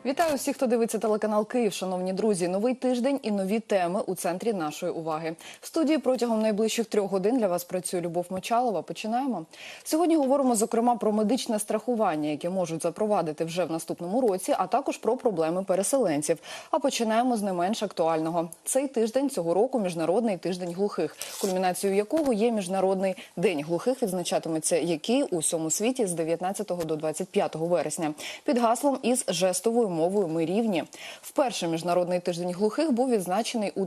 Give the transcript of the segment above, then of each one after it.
Вітаю всіх, хто дивиться телеканал Київ, шановні друзі. Новий тиждень і нові теми у центрі нашої уваги. В студії протягом найближчих 3 годин для вас працює Любов Мочалова. Починаємо. Сьогодні говоримо, зокрема, про медичне страхування, яке можуть запровадити вже в наступному році, а також про проблеми переселенців. А починаємо з не менш актуального. Цей тиждень цього року – Міжнародний тиждень глухих, кульмінацією якого є Міжнародний день глухих, відзначатиметься який у всьому світі з 19 до 25 вересня. Під гаслом «Із жестовою мовою ми рівні». Вперше Міжнародний тиждень глухих був відзначений у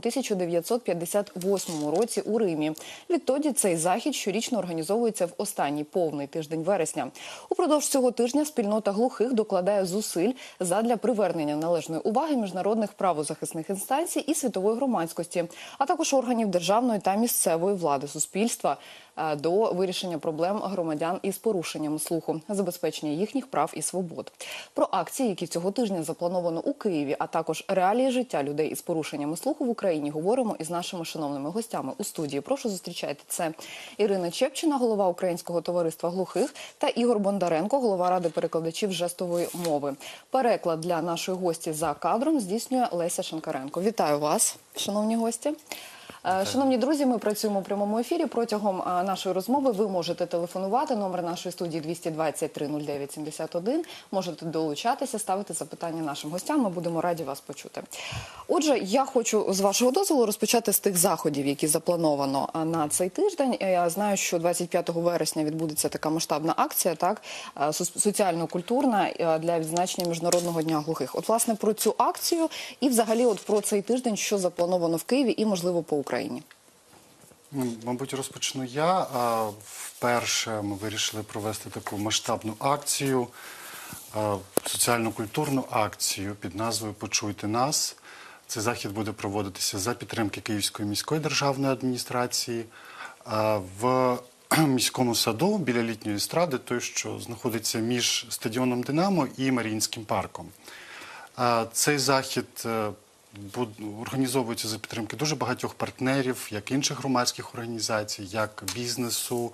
1958 році у Римі. Відтоді цей захід щорічно організовується в останній повний тиждень вересня. Упродовж цього тижня спільнота глухих докладає зусиль задля привернення належної уваги міжнародних правозахисних інстанцій і світової громадськості, а також органів державної та місцевої влади суспільства до вирішення проблем громадян із порушенням слуху, забезпечення їхніх прав і свобод. Про акції, які цього тижня заплановано у Києві, а також реалії життя людей із порушеннями слуху в Україні, говоримо із нашими шановними гостями у студії. Прошу, зустрічайте. Це Ірина Чепчина, голова Українського товариства глухих, та Ігор Бондаренко, голова Ради перекладачів жестової мови. Переклад для нашої гості за кадром здійснює Леся Шинкаренко. Вітаю вас, шановні гості. Шановні друзі, ми працюємо у прямому ефірі. Протягом нашої розмови ви можете телефонувати. Номер нашої студії 223-09-71. Можете долучатися, ставити запитання нашим гостям. Ми будемо раді вас почути. Отже, я хочу з вашого дозволу розпочати з тих заходів, які заплановано на цей тиждень. Я знаю, що 25 вересня відбудеться така масштабна акція, так, соціально-культурна для відзначення Міжнародного дня глухих. От, власне, про цю акцію і взагалі от про цей тиждень, що заплановано в Києві і, можливо, по Україні. Мабуть, розпочну я. Вперше ми вирішили провести таку масштабну акцію, соціально-культурну акцію під назвою «Почуйте нас». Цей захід буде проводитися за підтримки Київської міської державної адміністрації в міському саду біля літньої естради, той, що знаходиться між стадіоном «Динамо» і Маріїнським парком. Цей захід організовується за підтримки дуже багатьох партнерів, як інших громадських організацій, як бізнесу,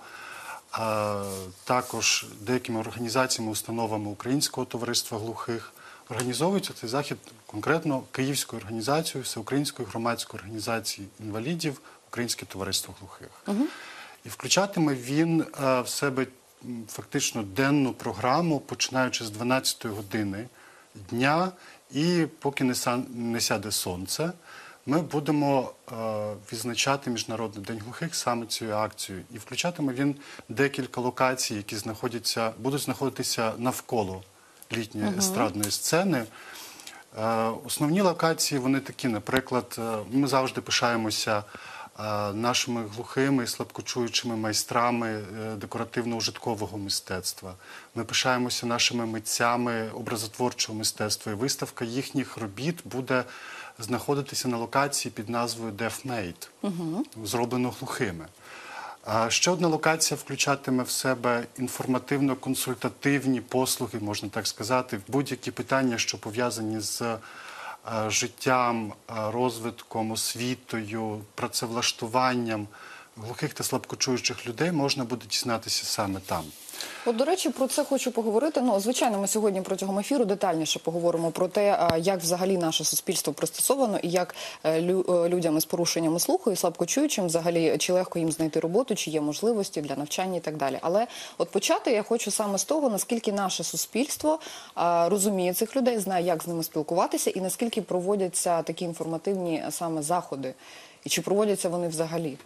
також деякими організаціями, установами Українського товариства глухих. Організовується цей захід конкретно Київською організацією, Всеукраїнською громадською організацією інвалідів Українське товариство глухих. І включатиме він в себе фактично денну програму, починаючи з 12-ї години дня, і поки не сяде сонце, ми будемо відзначати Міжнародний день глухих саме цією акцією. І включатиме він декілька локацій, які будуть знаходитися навколо літньої естрадної сцени. Основні локації, вони такі, наприклад, ми завжди пишаємося нашими глухими і слабкочуючими майстрами декоративно-ужиткового мистецтва. Ми пишаємося нашими митцями образотворчого мистецтва. І виставка їхніх робіт буде знаходитися на локації під назвою Deaf Made, зроблено глухими. Ще одна локація включатиме в себе інформативно-консультативні послуги, можна так сказати, в будь-які питання, що пов'язані з життям, розвитком, освітою, працевлаштуванням глухих та слабкочуючих людей можна буде дізнатися саме там. От, до речі, про це хочу поговорити. Ну, звичайно, ми сьогодні протягом ефіру детальніше поговоримо про те, як взагалі наше суспільство пристосовано і як людям із порушеннями слуху і слабкочуючим взагалі, чи легко їм знайти роботу, чи є можливості для навчання і так далі. Але от почати я хочу саме з того, наскільки наше суспільство розуміє цих людей, знає, як з ними спілкуватися і наскільки проводяться такі інформативні саме заходи. І чи проводяться вони взагалі?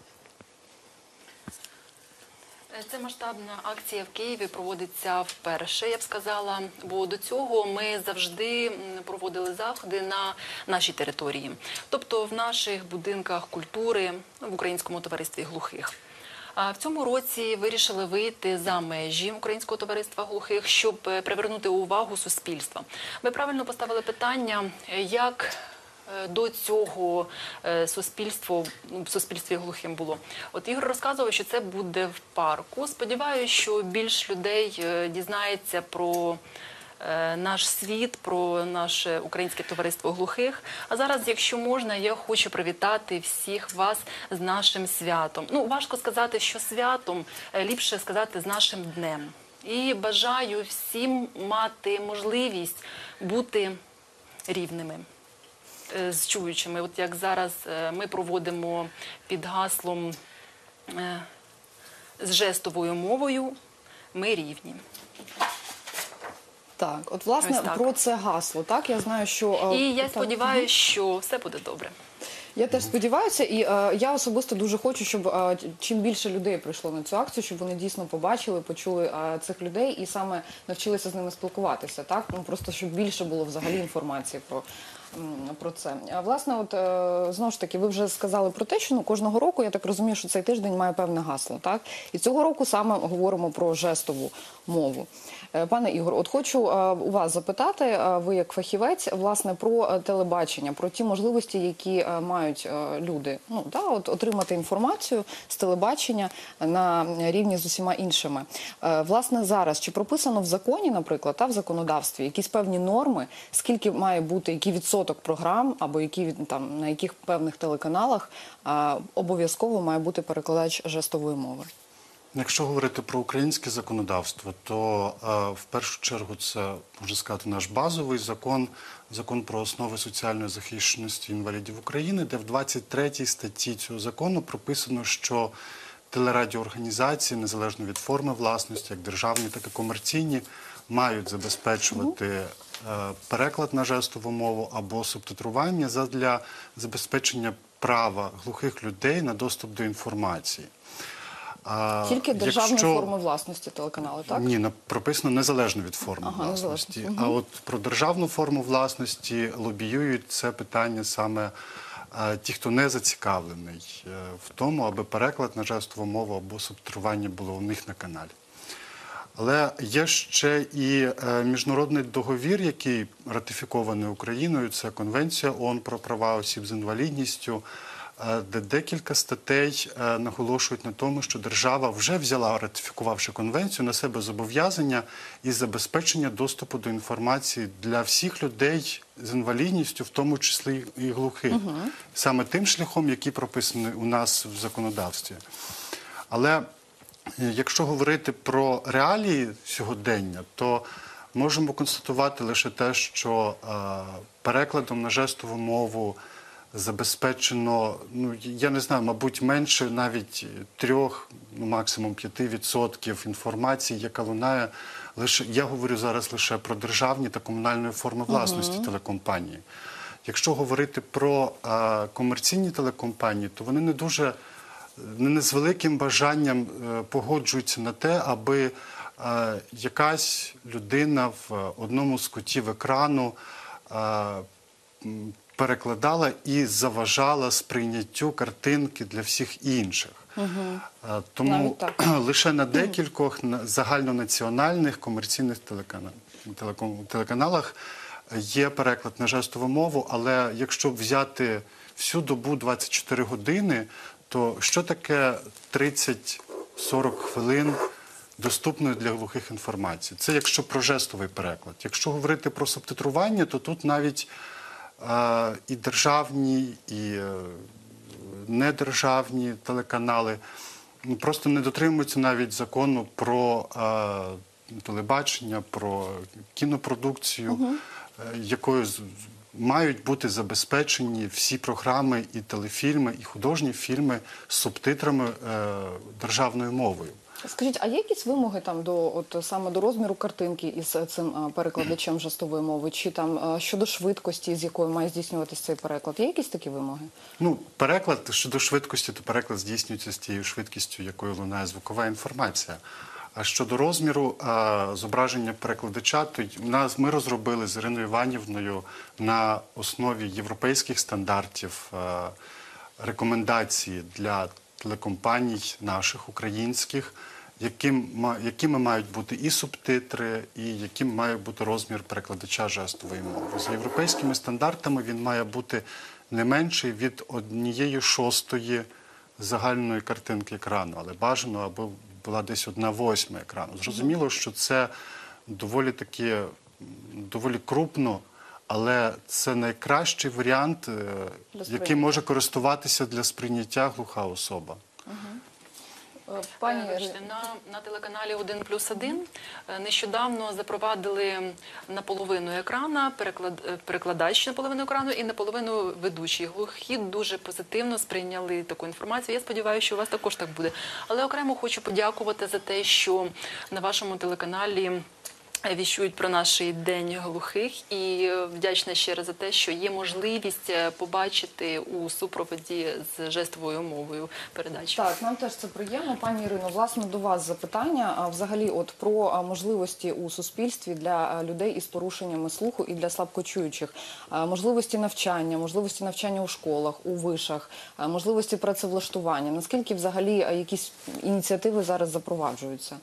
Ця масштабна акція в Києві проводиться вперше, я б сказала, бо до цього ми завжди проводили заходи на нашій території, тобто в наших будинках культури в Українському товаристві глухих. А в цьому році вирішили вийти за межі Українського товариства глухих, щоб привернути увагу суспільства. Ви правильно поставили питання, як до цього в суспільстві глухим було. От Ігор розказував, що це буде в парку. Сподіваюся, що більш людей дізнається про наш світ, про наше Українське товариство глухих. А зараз, якщо можна, я хочу привітати всіх вас з нашим святом. Ну, важко сказати, що святом, ліпше сказати з нашим днем. І бажаю всім мати можливість бути рівними з чуючими. От як зараз ми проводимо під гаслом з жестовою мовою «Ми рівні». Так, от власне Ось так. про це гасло. Так, я знаю, що І я так, сподіваюся, що все буде добре. Я теж сподіваюся, і я особисто дуже хочу, щоб чим більше людей прийшло на цю акцію, щоб вони дійсно побачили, почули цих людей і саме навчилися з ними спілкуватися. Так, ну просто щоб більше було взагалі інформації про це. Власне, от знову ж таки, ви вже сказали про те, що ну, кожного року, я так розумію, що цей тиждень має певне гасло. Так, і цього року саме говоримо про жестову мову. Пане Ігор, от хочу у вас запитати, ви як фахівець, власне, про телебачення, про ті можливості, які мають люди, ну, да, от, отримати інформацію з телебачення на рівні з усіма іншими. Власне, зараз, чи прописано в законі, наприклад, та в законодавстві, якісь певні норми, скільки має бути, який відсоток програм, або які, там, на яких певних телеканалах обов'язково має бути перекладач жестової мови? Якщо говорити про українське законодавство, то в першу чергу це, можна сказати, наш базовий закон, закон про основи соціальної захищеності інвалідів України, де в 23 статті цього закону прописано, що телерадіоорганізації, незалежно від форми власності, як державні, так і комерційні, мають забезпечувати переклад на жестову мову або субтитрування задля забезпечення права глухих людей на доступ до інформації. Тільки державної форми власності телеканали, так? Ні, прописано незалежно від форми власності. А от про державну форму власності лобіюють це питання саме ті, хто не зацікавлений в тому, аби переклад на жестову мову або субтитрування було у них на каналі. Але є ще і міжнародний договір, який ратифікований Україною, це Конвенція ООН про права осіб з інвалідністю, де декілька статей наголошують на тому, що держава вже взяла, ратифікувавши конвенцію, на себе зобов'язання із забезпечення доступу до інформації для всіх людей з інвалідністю, в тому числі і глухих. Саме тим шляхом, який прописаний у нас в законодавстві. Але якщо говорити про реалії сьогодення, то можемо констатувати лише те, що перекладом на жестову мову забезпечено, ну, я не знаю, мабуть, менше навіть 3, ну, максимум 5% інформації, яка лунає лише, я говорю зараз лише про державні та комунальної форми власності телекомпанії. Якщо говорити про комерційні телекомпанії, то вони не з великим бажанням погоджуються на те, аби якась людина в одному з кутів екрану перекладала і заважала сприйняттю картинки для всіх інших. Тому лише на декількох загальнонаціональних комерційних телеканалах є переклад на жестову мову, але якщо взяти всю добу 24 години, то що таке 30-40 хвилин доступної для глухих інформації? Це якщо про жестовий переклад. Якщо говорити про субтитрування, то тут навіть і державні, і недержавні телеканали просто не дотримуються навіть закону про телебачення, про кінопродукцію, якою мають бути забезпечені всі програми і телефільми, і художні фільми з субтитрами державною мовою. Скажіть, а є якісь вимоги там саме до розміру картинки із цим перекладачем жестової мови? Чи там щодо швидкості, з якою має здійснюватися цей переклад? Є якісь такі вимоги? Ну, переклад щодо швидкості, то переклад здійснюється з тією швидкістю, якою лунає звукова інформація. А щодо розміру зображення перекладача, то ми розробили з Іриною Іванівною на основі європейських стандартів рекомендації для телекомпаній наших, українських, якими мають бути і субтитри, і яким має бути розмір перекладача жестової мови. За європейськими стандартами він має бути не менший від 1/6 загальної картинки екрану, але бажано, аби була десь 1/8 екрану. Зрозуміло, що це доволі крупно, але це найкращий варіант, який може користуватися для сприйняття глуха особа. Пані Вибачте, на телеканалі 1+1 нещодавно запровадили наполовину екрана перекладач наполовину екрану і наполовину ведучий. Глухі дуже позитивно сприйняли таку інформацію. Я сподіваюся, що у вас також так буде. Але окремо хочу подякувати за те, що на вашому телеканалі віщують про наш день глухих, і вдячна ще раз за те, що є можливість побачити у супроводі з жестовою мовою передачі. Так, нам теж це приємно. Пані Ірино, власне, до вас запитання. А взагалі, от про можливості у суспільстві для людей із порушеннями слуху і для слабкочуючих. Можливості навчання у школах, у вишах, можливості працевлаштування. Наскільки взагалі якісь ініціативи зараз запроваджуються?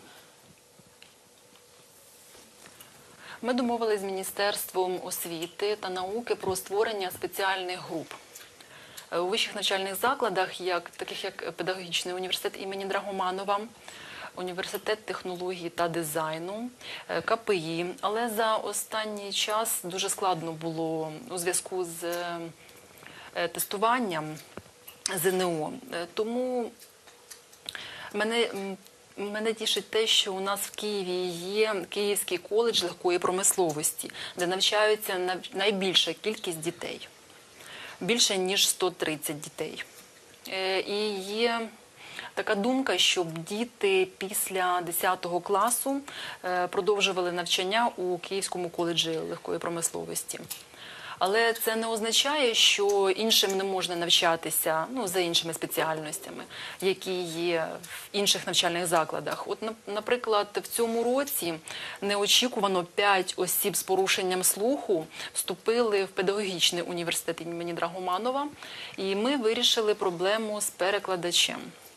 Ми домовились з Міністерством освіти та науки про створення спеціальних груп у вищих навчальних закладах, таких як Педагогічний університет імені Драгоманова, Університет технології та дизайну, КПІ. Але за останній час дуже складно було у зв'язку з тестуванням ЗНО. Тому мене тішить те, що у нас в Києві є Київський коледж легкої промисловості, де навчаються найбільша кількість дітей. Більше, ніж 130 дітей. І є така думка, щоб діти після 10 класу продовжували навчання у Київському коледжі легкої промисловості. Але це не означає, що іншим не можна навчатися за іншими спеціальностями, які є в інших навчальних закладах. От, наприклад, в цьому році неочікувано 5 осіб з порушенням слуху вступили в Педагогічний університет імені Драгоманова, і ми вирішили проблему з перекладачем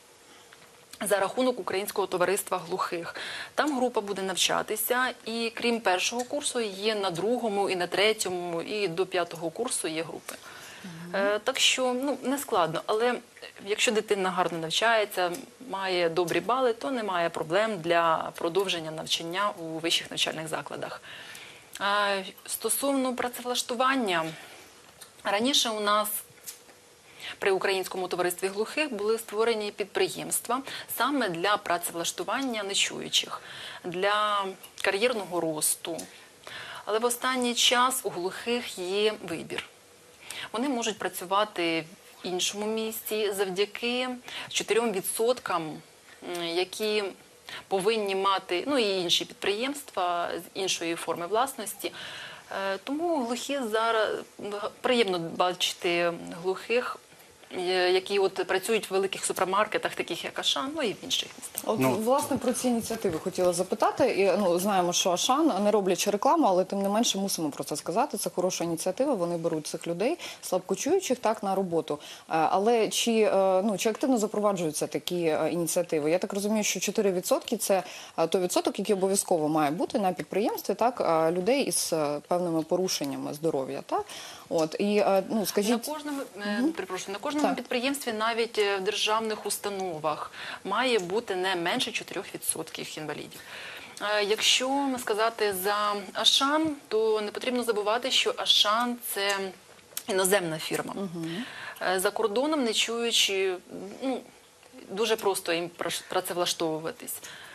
за рахунок Українського товариства глухих. Там група буде навчатися, і крім першого курсу є на другому, і на третьому, і до 5-го курсу є групи. Так що, не складно, але якщо дитина гарно навчається, має добрі бали, то немає проблем для продовження навчання у вищих навчальних закладах. Стосовно працевлаштування, раніше у нас при Українському товаристві глухих були створені підприємства саме для працевлаштування нечуючих, для кар'єрного росту. Але в останній час у глухих є вибір. Вони можуть працювати в іншому місці завдяки 4%, які повинні мати, і інші підприємства з іншої форми власності. Тому глухі зараз, приємно бачити глухих, які працюють в великих супермаркетах, таких як Ашан, і в інших містах. Власне, про ці ініціативи хотіла запитати. І, знаємо, що Ашан, не роблячи рекламу, але тим не менше мусимо про це сказати. Це хороша ініціатива, вони беруть цих людей, слабкочуючих, на роботу. Але чи активно запроваджуються такі ініціативи? Я так розумію, що 4% – це той відсоток, який обов'язково має бути на підприємстві, людей із певними порушеннями здоров'я, так? Скажіть... На кожному підприємстві, навіть в державних установах, має бути не менше 4% інвалідів. Якщо сказати за Ашан, то не потрібно забувати, що Ашан – це іноземна фірма. За кордоном нечуючі, дуже просто їм працевлаштовуватись.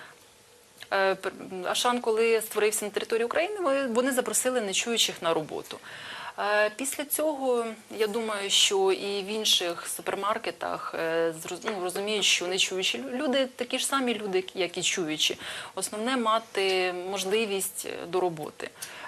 Ашан, коли створився на території України, вони запросили нечуючих на роботу. Після цього, я думаю, що і в інших супермаркетах розуміють, що нечуючі люди такі ж самі люди, як і чуючі. Основне – мати можливість до роботи,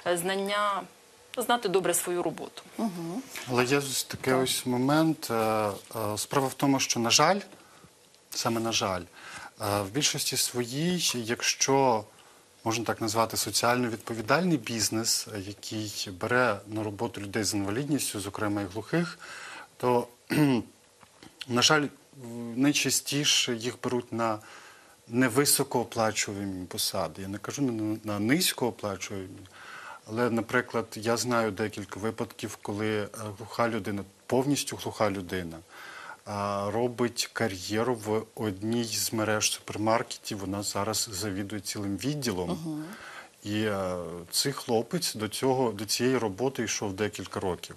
знати добре свою роботу. Але є такий момент. Справа в тому, що, на жаль, саме на жаль, в більшості своїй, якщо можна так назвати, соціально відповідальний бізнес, який бере на роботу людей з інвалідністю, зокрема і глухих, то, на жаль, найчастіше їх беруть на невисокооплачувані посади. Я не кажу на низькооплачувані, але, наприклад, я знаю декілька випадків, коли глуха людина, повністю глуха людина, робить кар'єру в одній з мереж супермаркетів, вона зараз завідує цілим відділом. І цей хлопець до цієї роботи йшов декілька років.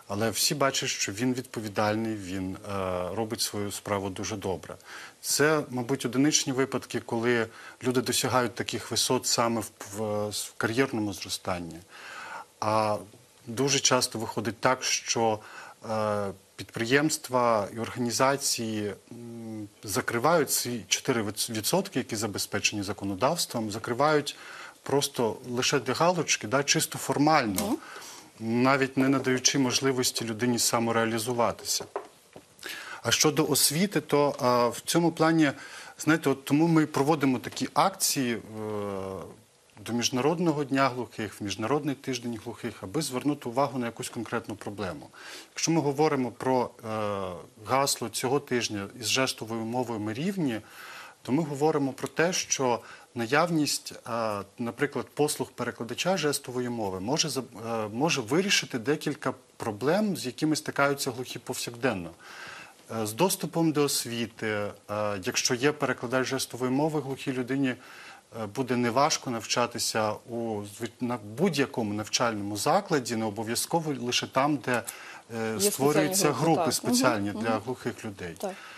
але всі бачать, що він відповідальний, він робить свою справу дуже добре. Це, мабуть, одиничні випадки, коли люди досягають таких висот саме в кар'єрному зростанні. А дуже часто виходить так, що підприємства і організації закривають ці 4%, які забезпечені законодавством, закривають просто лише для галочки, чисто формально, навіть не надаючи можливості людині самореалізуватися. А щодо освіти, то в цьому плані, знаєте, тому ми проводимо такі акції до Міжнародного дня глухих, в Міжнародний тиждень глухих, аби звернути увагу на якусь конкретну проблему. Якщо ми говоримо про гасло цього тижня «Із жестовою мовою ми рівні», то ми говоримо про те, що наявність, наприклад, послуг перекладача жестової мови може вирішити декілька проблем, з якими стикаються глухі повсякденно. З доступом до освіти, якщо є перекладач жестової мови, глухій людині буде неважко навчатися на будь-якому навчальному закладі, не обов'язково лише там, де створюються групи спеціальні для глухих людей.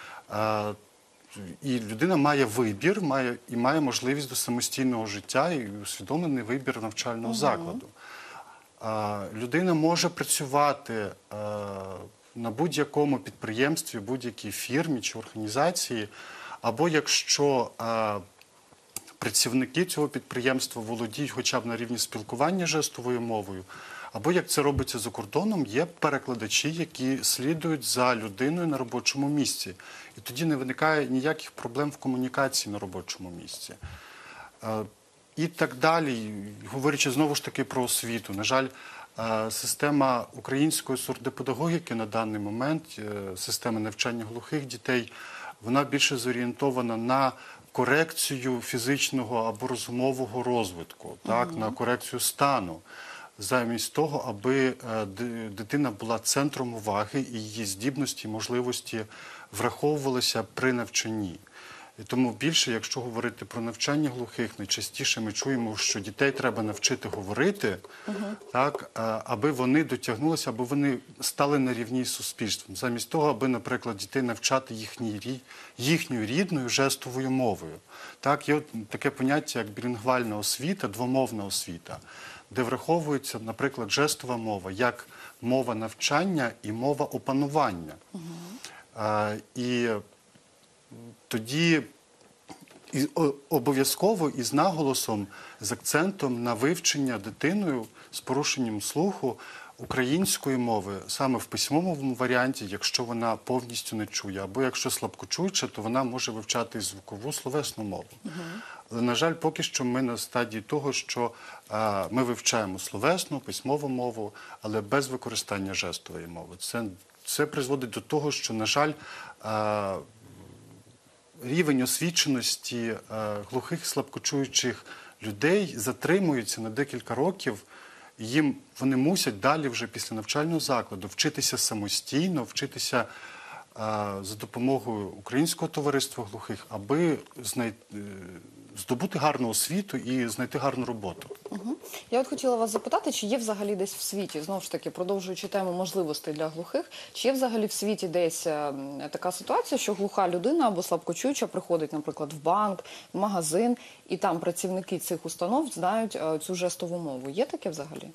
І людина має вибір, має можливість до самостійного життя і усвідомлений вибір навчального закладу. Людина може працювати на будь-якому підприємстві, будь-якій фірмі чи організації, або якщо працівники цього підприємства володіють хоча б на рівні спілкування жестовою мовою, або, як це робиться за кордоном, є перекладачі, які слідують за людиною на робочому місці. І тоді не виникає ніяких проблем в комунікації на робочому місці. І так далі, говорячи знову ж таки про освіту. На жаль, система української сурдопедагогіки на даний момент, система навчання глухих дітей, вона більше зорієнтована на корекцію фізичного або розумового розвитку, на корекцію стану, замість того, аби дитина була центром уваги і її здібності, можливості враховувалися при навчанні. І тому більше, якщо говорити про навчання глухих, найчастіше ми чуємо, що дітей треба навчити говорити, аби вони дотягнулися, аби вони стали на рівні з суспільством. Замість того, аби, наприклад, дітей навчати їхньою рідною жестовою мовою. Є таке поняття, як білінгвальна освіта, двомовна освіта, де враховується, наприклад, жестова мова, як мова навчання і мова опанування. І тоді обов'язково із наголосом, з акцентом на вивчення дитиною з порушенням слуху української мови, саме в письмовому варіанті, якщо вона повністю не чує, або якщо слабкочуюча, то вона може вивчати звукову словесну мову. Але, на жаль, поки що ми на стадії того, що ми вивчаємо словесну, письмову мову, але без використання жестової мови. Це призводить до того, що, на жаль, рівень освіченості глухих, слабкочуючих людей затримується на декілька років. Вони мусять далі вже після навчального закладу вчитися самостійно, вчитися за допомогою Українського товариства глухих, аби здобути гарну освіту і знайти гарну роботу. Я от хотіла вас запитати, чи є взагалі десь в світі, знову ж таки, продовжуючи тему можливостей для глухих, чи є взагалі в світі десь така ситуація, що глуха людина або слабкочуюча приходить, наприклад, в банк, в магазин, і там працівники цих установ знають цю жестову мову. Є таке взагалі?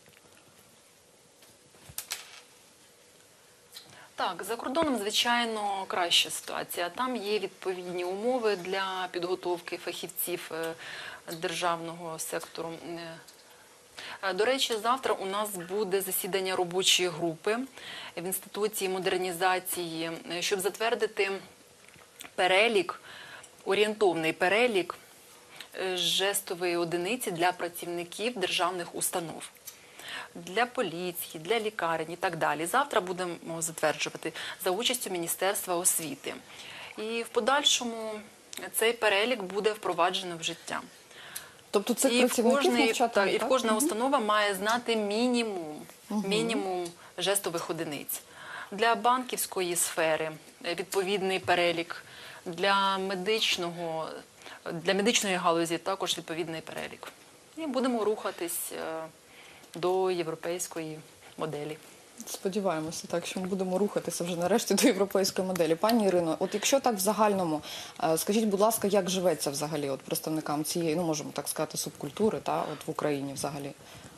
Так, за кордоном, звичайно, краща ситуація. Там є відповідні умови для підготовки фахівців державного сектору. До речі, завтра у нас буде засідання робочої групи в Інституті модернізації, щоб затвердити перелік, орієнтовний перелік жестової одиниці для працівників державних установ. Для поліції, для лікарень і так далі. Завтра будемо затверджувати за участю Міністерства освіти. І в подальшому цей перелік буде впроваджено в життя. Тобто цих працівників навчатимуть, і кожна установа має знати мінімум жестових одиниць. Для банківської сфери відповідний перелік, для медичної галузі також відповідний перелік. І будемо рухатись до європейської моделі. Сподіваємося, так, що ми будемо рухатися вже нарешті до європейської моделі. Пані Ірино, от якщо так в загальному, скажіть, будь ласка, як живеться взагалі от представникам цієї, ну можемо так сказати, субкультури, от в Україні взагалі?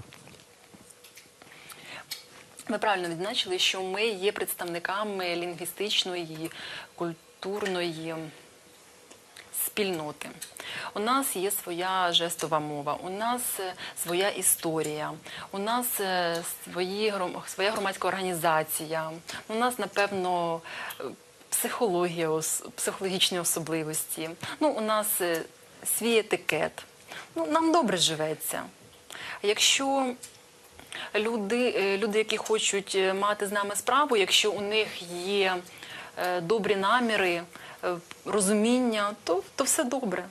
Ви правильно відзначили, що ми є представниками лінгвістичної, культурної спільноти. У нас є своя жестова мова, у нас своя історія, у нас своя громадська організація, у нас, напевно, психологія, психологічні особливості, у нас свій етикет. Нам добре живеться. Якщо люди, які хочуть мати з нами справу, якщо у них є добрі наміри, розуміння, то все добре.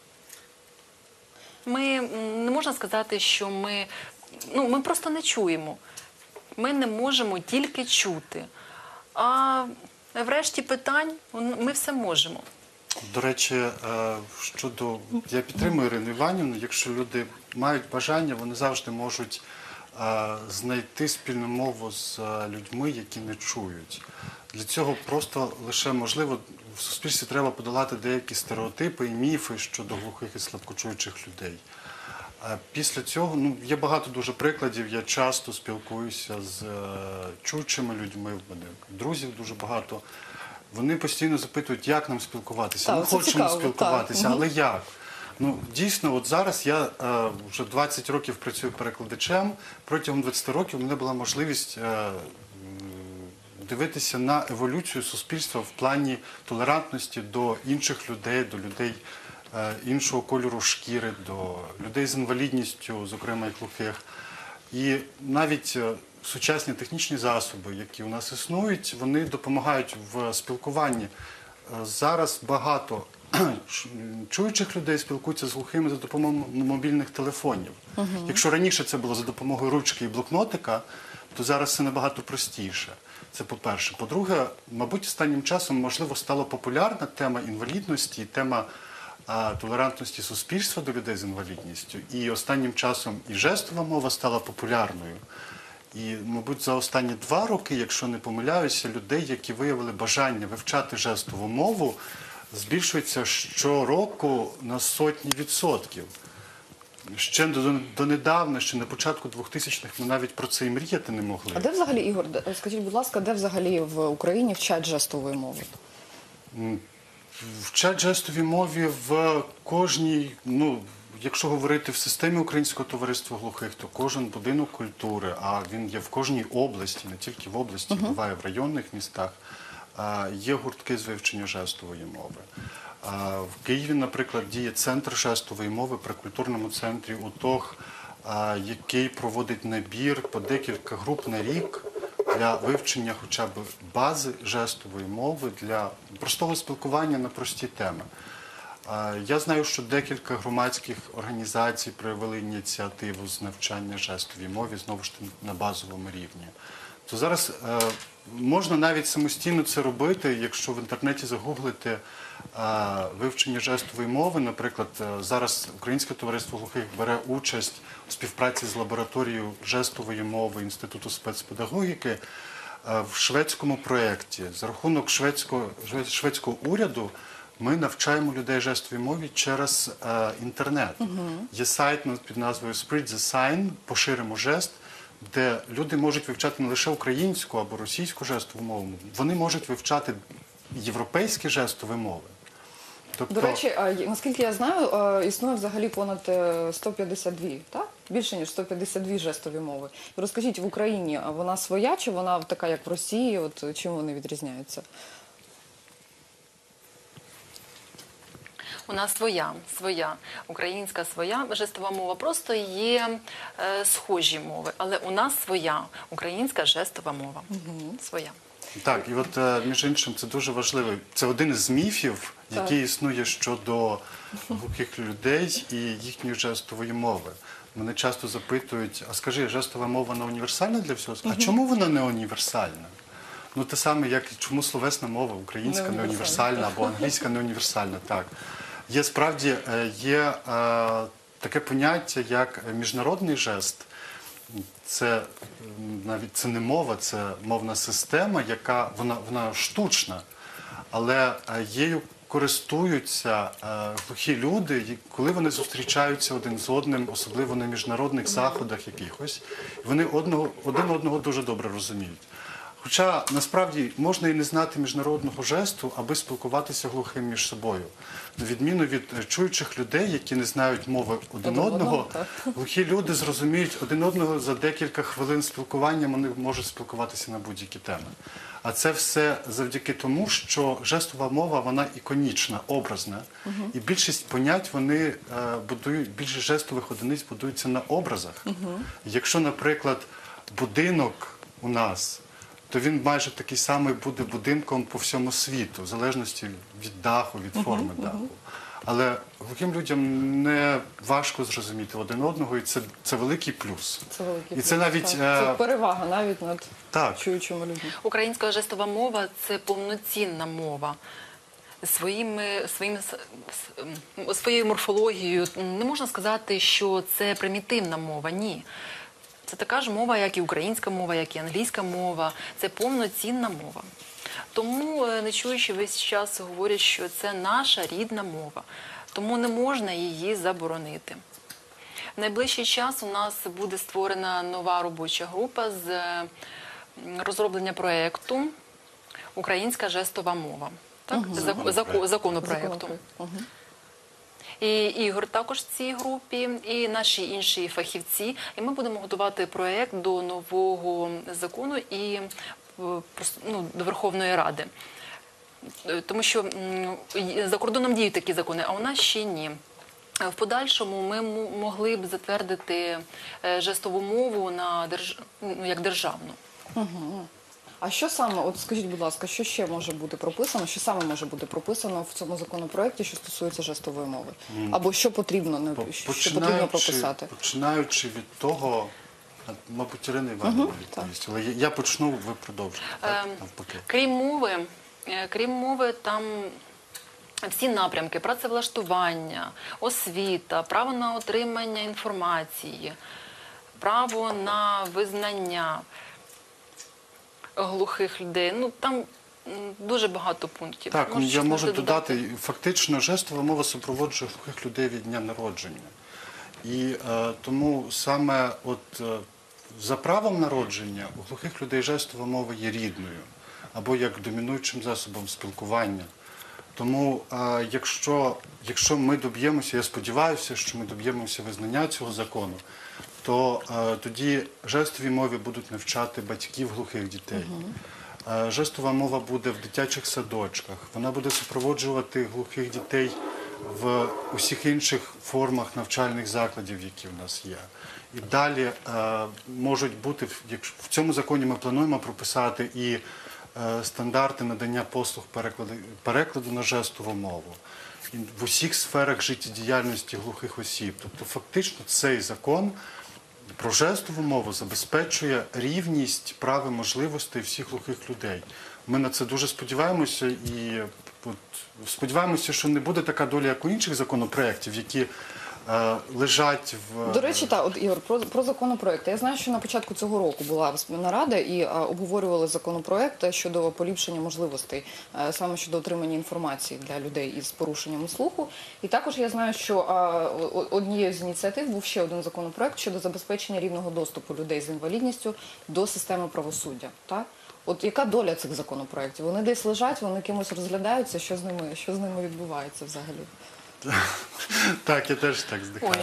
Не можна сказати, що ми просто не чуємо. Ми не можемо тільки чути. А врешті питань ми все можемо. До речі, я підтримую Ірину Іванівну, якщо люди мають бажання, вони завжди можуть знайти спільну мову з людьми, які не чують. Для цього просто лише, можливо, в суспільстві треба подолати деякі стереотипи і міфи щодо глухих і слабкочуючих людей. Після цього, є багато дуже прикладів, я часто спілкуюся з чуючими людьми, в мене друзів дуже багато. Вони постійно запитують, як нам спілкуватися. Ми хочемо спілкуватися, але як? Дійсно, от зараз я вже 20 років працюю перекладачем. Протягом 20 років у мене була можливість дивитися на еволюцію суспільства в плані толерантності до інших людей, до людей іншого кольору шкіри, до людей з інвалідністю, зокрема і глухих. І навіть сучасні технічні засоби, які у нас існують, вони допомагають в спілкуванні. Зараз багато чуючих людей спілкуються з глухими за допомогою мобільних телефонів. Якщо раніше це було за допомогою ручки і блокнотика, то зараз це набагато простіше. Це по-перше. По-друге, мабуть, останнім часом, можливо, стала популярна тема інвалідності, тема толерантності суспільства до людей з інвалідністю. І останнім часом і жестова мова стала популярною. І, мабуть, за останні 2 роки, якщо не помиляюся, людей, які виявили бажання вивчати жестову мову, збільшується щороку на сотні відсотків. Ще донедавна, ще на початку 2000-х ми навіть про це і мріяти не могли. А де взагалі, Ігор, скажіть, будь ласка, де взагалі в Україні вчать жестової мови? Вчать жестовій мові в кожній, якщо говорити в системі Українського товариства глухих, то кожен будинок культури, а він є в кожній області, не тільки в області, буває в районних містах, є гуртки з вивчення жестової мови. В Києві, наприклад, діє центр жестової мови при культурному центрі УТОГ, який проводить набір по декілька груп на рік для вивчення хоча б бази жестової мови, для простого спілкування на прості теми. Я знаю, що декілька громадських організацій проявили ініціативу з навчання жестовій мові, знову ж таки, на базовому рівні. То зараз можна навіть самостійно це робити, якщо в інтернеті загуглити вивчення жестової мови. Наприклад, зараз Українське товариство глухих бере участь у співпраці з лабораторією жестової мови Інституту спецпедагогіки в шведському проєкті. За рахунок шведського уряду ми навчаємо людей жестовій мові через інтернет. Є сайт під назвою Spread the Sign, поширимо жест, де люди можуть вивчати не лише українську або російську жестову мову, вони можуть вивчати європейські жестові мови. До речі, наскільки я знаю, існує взагалі понад 152, так? Більше ніж 152 жестові мови. Розкажіть, в Україні вона своя, чи вона така, як в Росії? От чим вони відрізняються? У нас своя, українська своя жестова мова. Просто є схожі мови, але у нас своя українська жестова мова. Своя. Так, і от, між іншим, це дуже важливо. Це один із міфів, який існує щодо глухих людей і їхньої жестової мови. Мене часто запитують, а скажи, жестова мова вона універсальна для всього? А чому вона не універсальна? Те саме, як чому словесна мова українська не універсальна або англійська не універсальна, так. Є таке поняття, як міжнародний жест. це навіть це не мова, це мовна система, яка вона штучна, але її користуються глухі люди, коли вони зустрічаються один з одним, особливо на міжнародних заходах якихось, вони один одного дуже добре розуміють. Хоча насправді можна і не знати міжнародного жесту, аби спілкуватися глухим між собою. На відміну від чуючих людей, які не знають мови один одного, глухі люди зрозуміють один одного за декілька хвилин спілкування, вони можуть спілкуватися на будь-які теми. А це все завдяки тому, що жестова мова, вона іконічна, образна. І більшість понять, вони будують, більшість жестових одиниць будуються на образах. Якщо, наприклад, будинок у нас, то він майже такий самий буде будинком по всьому світу, в залежності від даху, від форми даху. Але глухим людям не важко зрозуміти один одного, і це великий плюс. Це великий І це плюс, навіть, так. Це перевага навіть над так. чуючими людьми. Українська жестова мова – це повноцінна мова. Своєю морфологією не можна сказати, що це примітивна мова. Ні. Це така ж мова, як і українська мова, як і англійська мова. Це повноцінна мова. Тому нечуючі весь час говорять, що це наша рідна мова. Тому не можна її заборонити. В найближчий час у нас буде створена нова робоча група з розроблення проєкту «Українська жестова мова». Так? Законопроекту. І Ігор також в цій групі, і наші інші фахівці. І ми будемо готувати проєкт до нового закону і до Верховної Ради. Тому що за кордоном діють такі закони, а у нас ще ні. В подальшому ми могли б затвердити жестову мову як державну. А що саме, от скажіть, будь ласка, що ще може бути прописано, що саме може бути прописано в цьому законопроекті, що стосується жестової мови? Або що потрібно прописати? Починаючи від того, мабуть, Ірина Іванівна відповість, але я почну, ви продовжуєте. Навпаки. Крім мови, там всі напрямки: працевлаштування, освіта, право на отримання інформації, право на визнання глухих людей. Ну, там дуже багато пунктів. Так, я можу додати, фактично жестова мова супроводжує глухих людей від дня народження. І тому саме за правом народження у глухих людей жестова мова є рідною або як домінуючим засобом спілкування. Тому якщо ми доб'ємося, я сподіваюся, що ми доб'ємося визнання цього закону, то тоді жестовій мові будуть навчати батьків глухих дітей. Жестова мова буде в дитячих садочках, вона буде супроводжувати глухих дітей в усіх інших формах навчальних закладів, які в нас є. І далі можуть бути, в цьому законі ми плануємо прописати і стандарти надання послуг перекладу на жестову мову. І в усіх сферах життєдіяльності глухих осіб. Тобто фактично цей закон про жестову мову забезпечує рівність прав і можливостей всіх глухих людей. Ми на це дуже сподіваємося і сподіваємося, що не буде така доля, як у інших законопроєктів, які лежать в... До речі, так, Ігор, про законопроекти. Я знаю, що на початку цього року була нарада і обговорювали законопроект щодо поліпшення можливостей, саме щодо отримання інформації для людей із порушеннями слуху. І також я знаю, що однією з ініціатив був ще один законопроект щодо забезпечення рівного доступу людей з інвалідністю до системи правосуддя. Так? От яка доля цих законопроєктів? Вони десь лежать, вони кимось розглядаються, що з ними відбувається взагалі? Так, я теж так здихаю.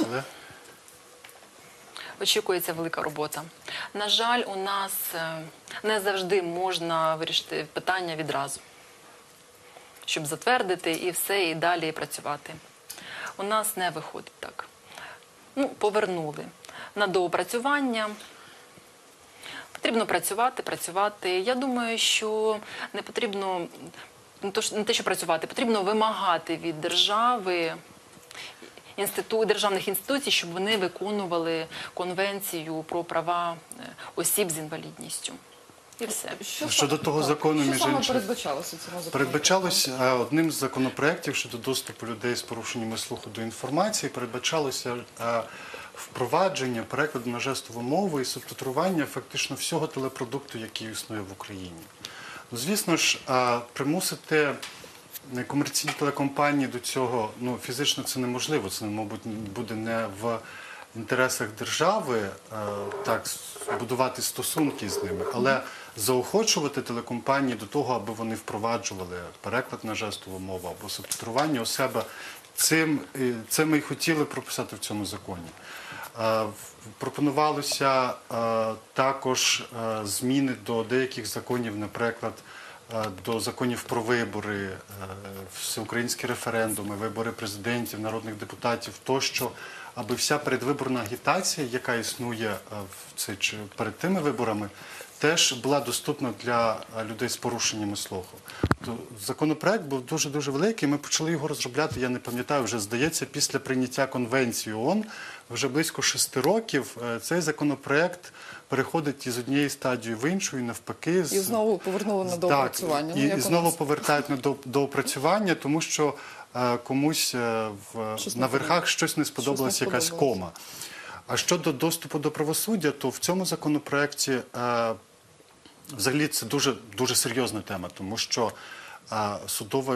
Очікується велика робота. На жаль, у нас не завжди можна вирішити питання відразу, щоб затвердити і все, і далі працювати. У нас не виходить так. Повернули на доопрацювання. Потрібно працювати. Я думаю, що не потрібно не те, що працювати, потрібно вимагати від держави, державних інституцій, щоб вони виконували Конвенцію про права осіб з інвалідністю. І все. Щодо того закону, між іншим, передбачалося цього закону? Передбачалося одним з законопроєктів щодо доступу людей з порушеннями слуху до інформації, передбачалося впровадження перекладу на жестову мову і субтитрування фактично всього телепродукту, який існує в Україні. Ну, звісно ж, примусити комерційні телекомпанії до цього, ну, фізично це неможливо, це, мабуть, буде не в інтересах держави так будувати стосунки з ними, але заохочувати телекомпанії до того, аби вони впроваджували переклад на жестову мову або субтитрування у себе. Це ми й хотіли прописати в цьому законі. Пропонувалося також зміни до деяких законів, наприклад, до законів про вибори, всеукраїнські референдуми, вибори президентів, народних депутатів тощо, аби вся передвиборна агітація, яка існує перед тими виборами, теж була доступна для людей з порушеннями слуху. Законопроект був дуже-дуже великий, ми почали його розробляти, я не пам'ятаю, вже здається, після прийняття Конвенції ООН, вже близько 6 років цей законопроект переходить із однієї стадії в іншу, і навпаки. І знову повернули на доопрацювання. Так, і знову повертають на доопрацювання, тому що комусь на верхах щось не сподобалось, якась кома. А щодо доступу до правосуддя, то в цьому законопроекті взагалі це дуже серйозна тема, тому що судова,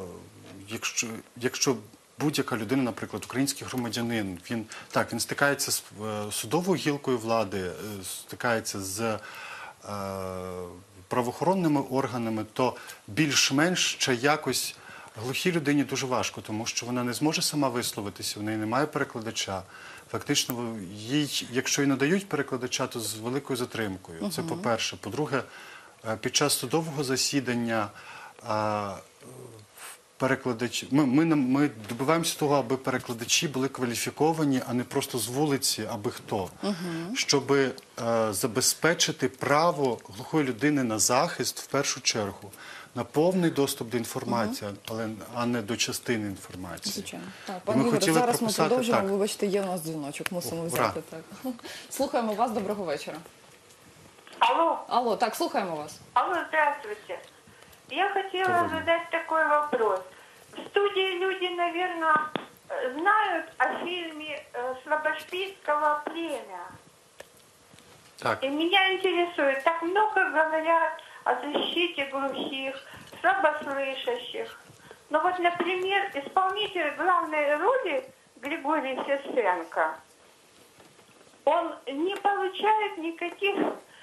якщо будь-яка людина, наприклад, український громадянин, він стикається з судовою гілкою влади, стикається з правоохоронними органами, то більш-менш ще якось глухій людині дуже важко, тому що вона не зможе сама висловитися, в неї немає перекладача. Фактично, їй, якщо і надають перекладача, то з великою затримкою. Це по-перше. По-друге, під час судового засідання ми добиваємося того, аби перекладачі були кваліфіковані, а не просто з вулиці, аби хто. Щоб забезпечити право глухої людини на захист, в першу чергу, на повний доступ до інформації, а не до частини інформації. Звичайно. Так, пане Ігоре, зараз ми продовжимо. Вибачте, є у нас дзвіночок, мусимо взяти. Так. Слухаємо вас, доброго вечора. Алло. Алло, так, слухаємо вас. Алло, здравствуйте. Я хотела задать такой вопрос. В студии люди, наверное, знают о фильме Слабошпицкого «Племя». Так. И меня интересует, так много говорят о защите глухих, слабослышащих. Но вот, например, исполнитель главной роли Григорий Фесенко, он не получает никаких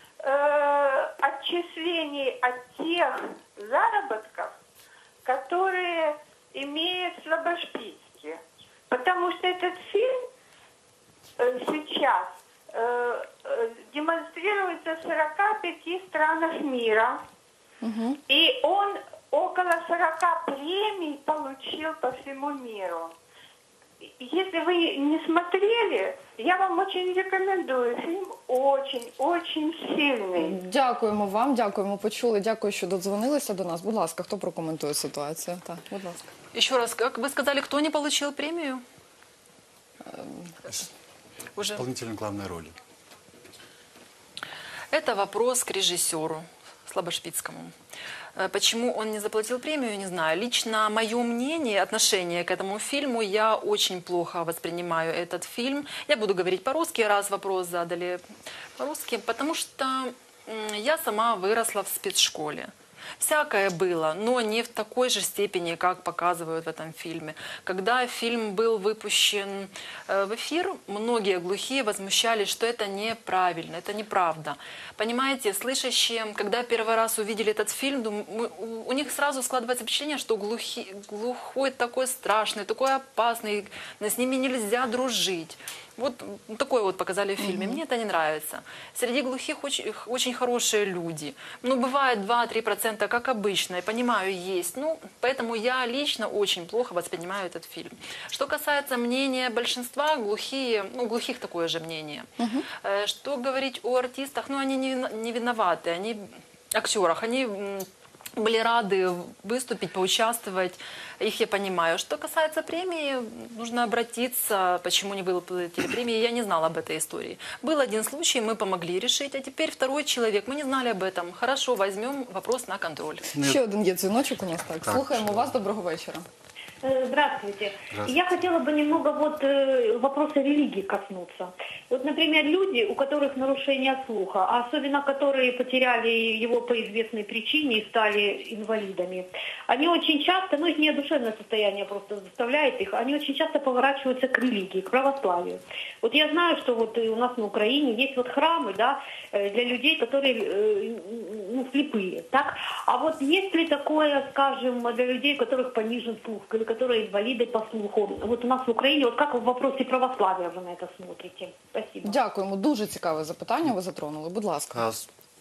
отчислений от тех заработков, которые имеет Слабошпицкий. Потому что этот фильм сейчас демонстрируется в 45 странах мира. И он около 40 премий получил по всему миру. Если вы не смотрели, я вам очень рекомендую. Фильм очень сильний. Дякуємо вам, дякуємо, почули. Дякую, що додзвонилися до нас. Будь ласка, хто прокоментує ситуацію? Так, будь ласка. Еще раз, как вы сказали, кто не получил премию? Уже. Исполнитель главной роли. Это вопрос к режиссеру Слабошпицкому. Почему он не заплатил премию, не знаю. Лично мое мнение, отношение к этому фильму, я очень плохо воспринимаю этот фильм. Я буду говорить по-русски, раз вопрос задали по-русски, потому что я сама выросла в спецшколе. Всякое было, но не в такой же степени, как показывают в этом фильме. Когда фильм был выпущен в эфир, многие глухие возмущались, что это неправильно, это неправда. Понимаете, слышащие, когда первый раз увидели этот фильм, у них сразу складывается впечатление, что глухой такой страшный, такой опасный, с ними нельзя дружить. Вот такое вот показали в фильме. Мне это не нравится. Среди глухих очень хорошие люди. Ну, бывает 2-3%, как обычно. Я понимаю, есть. Ну, поэтому я лично очень плохо воспринимаю этот фильм. Что касается мнения большинства, глухих такое же мнение. Что говорить о артистах? Ну, они не виноваты. Они актерах. Они были рады выступить, поучаствовать. Их я понимаю. Что касается премии, нужно обратиться, почему не выплатили премии. Я не знала об этой истории. Был один случай, мы помогли решить, а теперь второй человек. Мы не знали об этом. Хорошо, возьмем вопрос на контроль. Ще один є дзвіночок у нас, так. Слухаємо вас, доброго вечора. Здравствуйте. Здравствуйте. Я хотела бы немного вопроса религии коснуться. Вот, например, люди, у которых нарушение слуха, а особенно которые потеряли его по известной причине и стали инвалидами, они очень часто, ну их не душевное состояние просто заставляет их, они очень часто поворачиваются к религии, к православию. Вот я знаю, что вот у нас на Украине есть вот храмы, да, для людей, которые слепые, так? А вот есть ли такое, скажем, для людей, у которых понижен слух, или которые инвалиды по слуху? Вот у нас в Украине, вот как в вопросе православия вы на это смотрите? Спасибо. Дякуємо. Дуже цікаве запитання ви затронули. Будь ласка.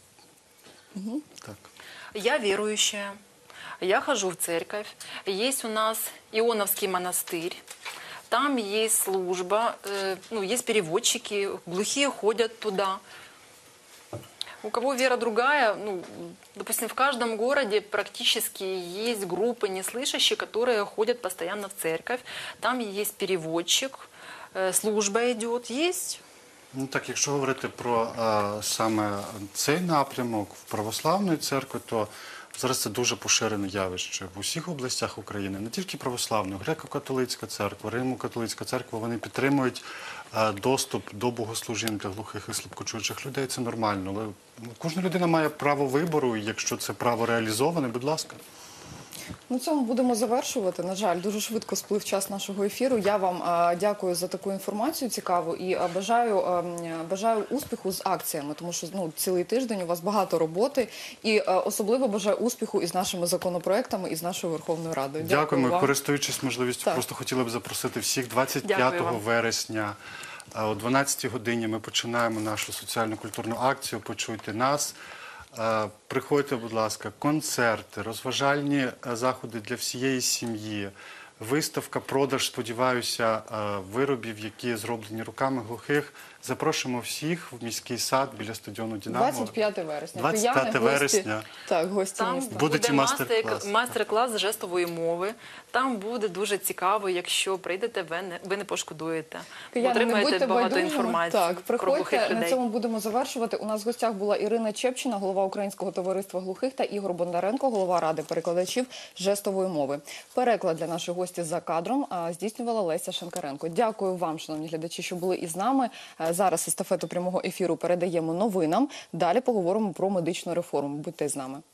Так. Я верующая, я хожу в церковь, есть у нас Ионовский монастырь, там есть служба, есть переводчики, глухие ходят туда. У кого вера другая, допустим, в каждом городе практически есть группы неслышащие, которые ходят постоянно в церковь, там есть переводчик, служба идет, есть. Ну так, якщо говорити про саме цей напрямок в православної церкви, то зараз це дуже поширене явище в усіх областях України, не тільки православної, греко-католицька церква, Римо-католицька церква, вони підтримують доступ до богослужінь для глухих і слабкочуючих людей. Це нормально, але кожна людина має право вибору, і якщо це право реалізоване, будь ласка. На цьому будемо завершувати. На жаль, дуже швидко сплив час нашого ефіру. Я вам дякую за таку інформацію цікаву і бажаю успіху з акціями, тому що цілий тиждень у вас багато роботи і особливо бажаю успіху із нашими законопроектами і з нашою Верховною Радою. Дякуємо. вам. Користуючись можливістю, Так. просто хотіли б запросити всіх 25 Дякую вам. вересня о 12-й годині ми починаємо нашу соціально-культурну акцію «Почуйте нас». Приходьте, будь ласка, концерти, розважальні заходи для всієї сім'ї, виставка, продаж, сподіваюся, виробів, які зроблені руками глухих. Запрошуємо всіх в міський сад біля стадіону «Динамо». 25 вересня. 25 Кияни, вересня. Гості, так, гості Там міста. Будуть і буде майстер-класи. майстер-клас з жестової мови. Там буде дуже цікаво, якщо прийдете, ви не пошкодуєте. Кияни, не Отримаєте будьте багато байдужими. інформації Так, про глухих приходьте, на людей. цьому будемо завершувати. У нас в гостях була Ірина Чепчина, голова Українського товариства глухих, та Ігор Бондаренко, голова Ради перекладачів жестової мови. Переклад для наших гостей за кадром здійснювала Леся Шенкаренко. Дякую вам, шановні глядачі, що були із нами. Зараз естафету прямого ефіру передаємо новинам. Далі поговоримо про медичну реформу. Будьте з нами.